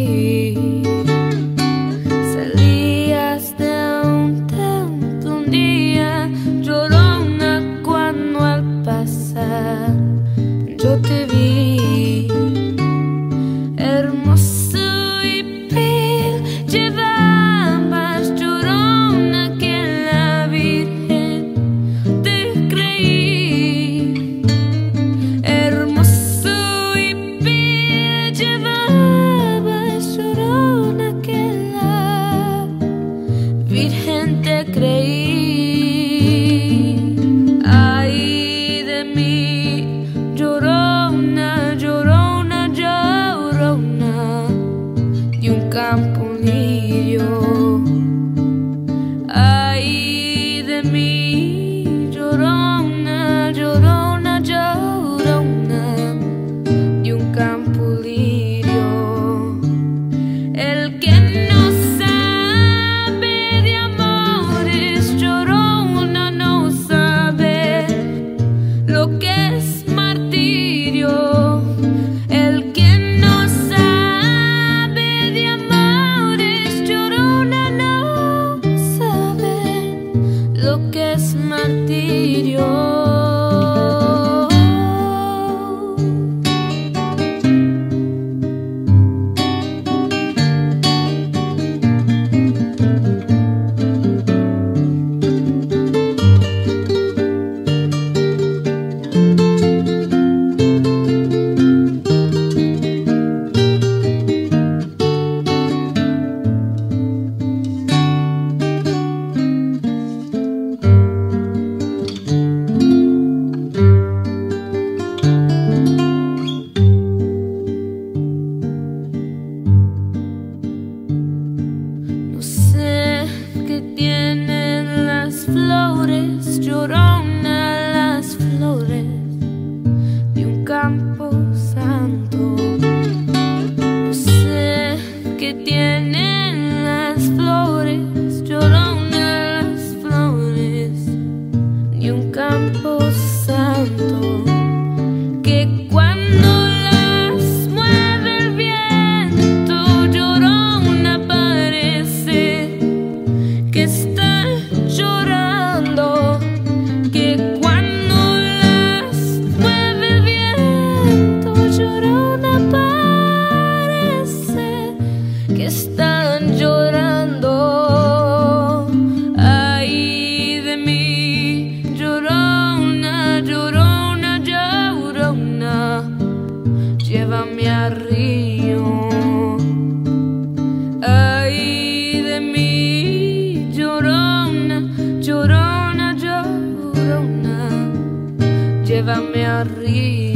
vi. Salías de un templo un día, llorona, cuando al pasar yo te vi. Hermoso y vil llevabas, llorona, que en la Virgen te creí. Hermoso y vil llevabas, llorona, que en la Virgen te creí. Ay de mí, llorona, llorona, llorona, de un campo lirio. Ay de mí, llorona, llorona, llorona, de un campo lirio. El que no sabe de amores, llorona, no sabe lo que es martirio. El que no sabe de amores, llorona, no sabe lo que es martirio. No sé qué tienen las flores, llorona, las flores de un campo santo. No sé qué tienen las flores, llorona, las flores de un campo santo, que cuando las mueve el viento, llorona, parece que está llorando. Que cuando las mueve el viento, llorona, parece que están llorando. Ay de mí, llorona, llorona, llorona, llévame al río. Ay de mí, llorona, llorona, llorona, llévame al río.